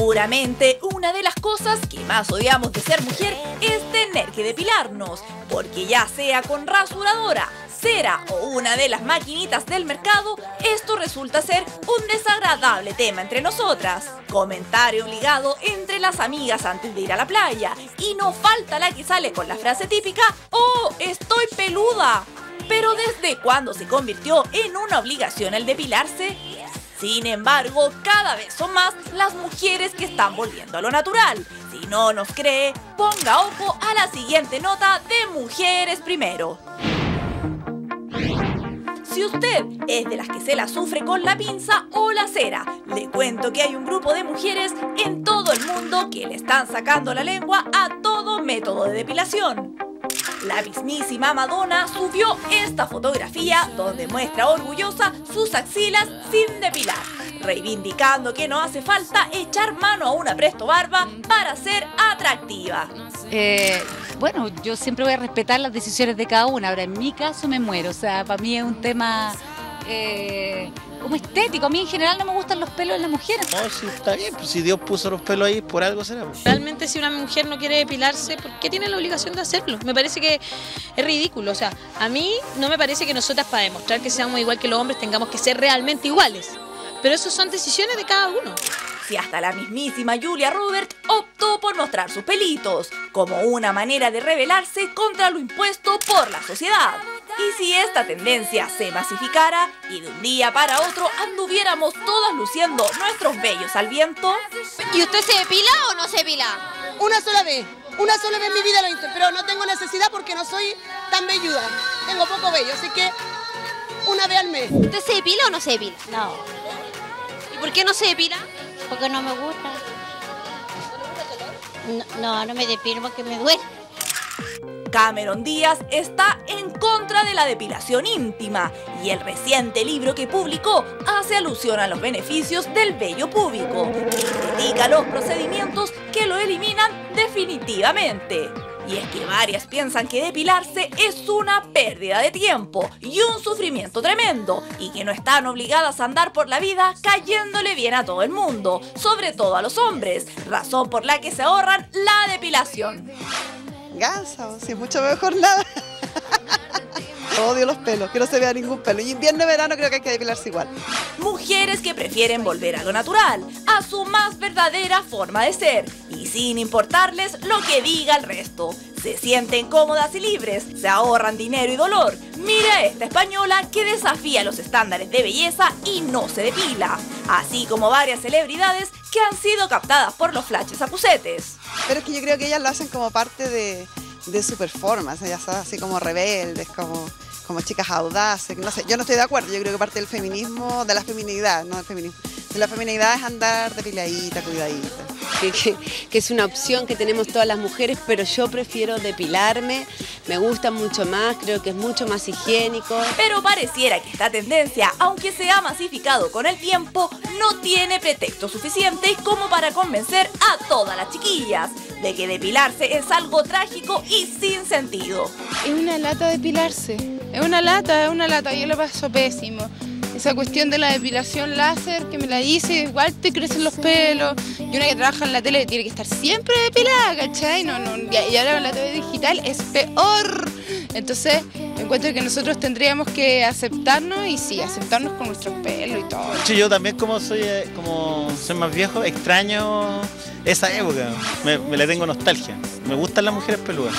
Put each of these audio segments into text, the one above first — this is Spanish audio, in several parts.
Seguramente una de las cosas que más odiamos de ser mujer es tener que depilarnos, porque ya sea con rasuradora, cera o una de las maquinitas del mercado, esto resulta ser un desagradable tema entre nosotras. Comentario obligado entre las amigas antes de ir a la playa, y no falta la que sale con la frase típica: ¡oh, estoy peluda! Pero ¿desde cuándo se convirtió en una obligación el depilarse? Sin embargo, cada vez son más las mujeres que están volviendo a lo natural. Si no nos cree, ponga ojo a la siguiente nota de Mujeres Primero. Si usted es de las que se la sufre con la pinza o la cera, le cuento que hay un grupo de mujeres en todo el mundo que le están sacando la lengua a todo método de depilación. La mismísima Madonna subió esta fotografía donde muestra orgullosa sus axilas sin depilar, reivindicando que no hace falta echar mano a una presto barba para ser atractiva. Bueno, yo siempre voy a respetar las decisiones de cada una. Ahora, en mi caso me muero, o sea, para mí es un tema como estético. A mí en general no me gustan los pelos en las mujeres. No, sí, está bien, pues si Dios puso los pelos ahí, por algo será. Realmente, si una mujer no quiere depilarse, ¿por qué tiene la obligación de hacerlo? Me parece que es ridículo. O sea, a mí no me parece que nosotras, para demostrar que seamos igual que los hombres, tengamos que ser realmente iguales. Pero eso son decisiones de cada uno. Si hasta la mismísima Julia Roberts optó por mostrar sus pelitos, como una manera de rebelarse contra lo impuesto por la sociedad. Y si esta tendencia se masificara y de un día para otro anduviéramos todas luciendo nuestros vellos al viento. ¿Y usted se depila o no se depila? Una sola vez en mi vida lo hice, pero no tengo necesidad porque no soy tan velluda. Tengo poco vello, así que una vez al mes. ¿Usted se depila o no se depila? No, ¿Y por qué no se depila? porque no me gusta. No me depilo porque me duele. Cameron Díaz está en contra de la depilación íntima y el reciente libro que publicó hace alusión a los beneficios del vello púbico y critica los procedimientos que lo eliminan definitivamente. Y es que varias piensan que depilarse es una pérdida de tiempo y un sufrimiento tremendo, y que no están obligadas a andar por la vida cayéndole bien a todo el mundo, sobre todo a los hombres, razón por la que se ahorran la depilación. Gansa, sí, mucho mejor nada. Odio los pelos, que no se vea ningún pelo. Y invierno y verano creo que hay que depilarse igual. Mujeres que prefieren volver a lo natural, a su más verdadera forma de ser, y sin importarles lo que diga el resto. Se sienten cómodas y libres, se ahorran dinero y dolor. Mira a esta española que desafía los estándares de belleza y no se depila, así como varias celebridades que han sido captadas por los flashes acusetes. Pero es que yo creo que ellas lo hacen como parte de su performance, ellas son así como rebeldes, como chicas audaces, no sé, yo no estoy de acuerdo, yo creo que parte del feminismo, de la feminidad, no del feminismo, de la feminidad es andar depiladita, cuidadita. Que es una opción que tenemos todas las mujeres, pero yo prefiero depilarme, me gusta mucho más, creo que es mucho más higiénico. Pero pareciera que esta tendencia, aunque se ha masificado con el tiempo, no tiene pretexto suficiente como para convencer a todas las chiquillas de que depilarse es algo trágico y sin sentido. Es una lata depilarse, es una lata, yo lo paso pésimo. Esa cuestión de la depilación láser que me la hice, igual te crecen los pelos. Y una que trabaja en la tele tiene que estar siempre depilada, ¿cachai? Y ahora con la TV digital es peor. Entonces, encuentro que nosotros tendríamos que aceptarnos y sí, aceptarnos con nuestros pelos y todo. Sí, yo también como soy más viejo, extraño esa época. Me le tengo nostalgia. Me gustan las mujeres peludas.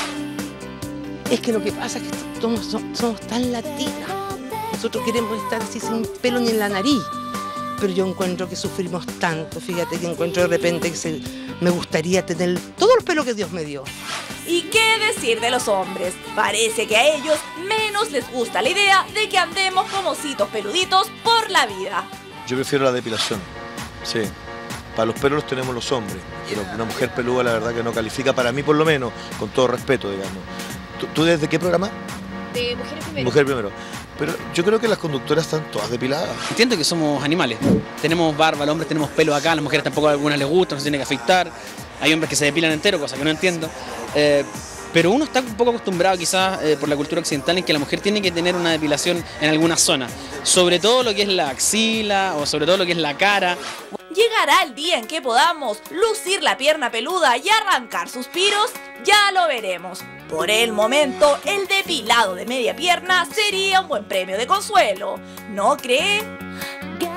Es que lo que pasa es que somos tan latinas. Nosotros queremos estar así sin pelo ni en la nariz, pero yo encuentro que sufrimos tanto, fíjate que encuentro de repente que me gustaría tener todos los pelos que Dios me dio. ¿Y qué decir de los hombres? Parece que a ellos menos les gusta la idea de que andemos como ositos peluditos por la vida. Yo prefiero la depilación, sí. Para los pelos los tenemos los hombres, pero una mujer peluda la verdad que no califica, para mí por lo menos, con todo respeto, digamos. ¿Tú desde qué programa? De Mujeres Primero. Mujer Primero. Pero yo creo que las conductoras están todas depiladas. Entiendo que somos animales. Tenemos barba, los hombres tenemos pelo acá, a las mujeres tampoco a algunas les gusta, no se tiene que afeitar. Hay hombres que se depilan entero, cosa que no entiendo. Pero uno está un poco acostumbrado quizás por la cultura occidental en que la mujer tiene que tener una depilación en alguna zona, sobre todo lo que es la axila o sobre todo lo que es la cara. ¿Llegará el día en que podamos lucir la pierna peluda y arrancar suspiros? Ya lo veremos. Por el momento, el depilado de media pierna sería un buen premio de consuelo, ¿no cree?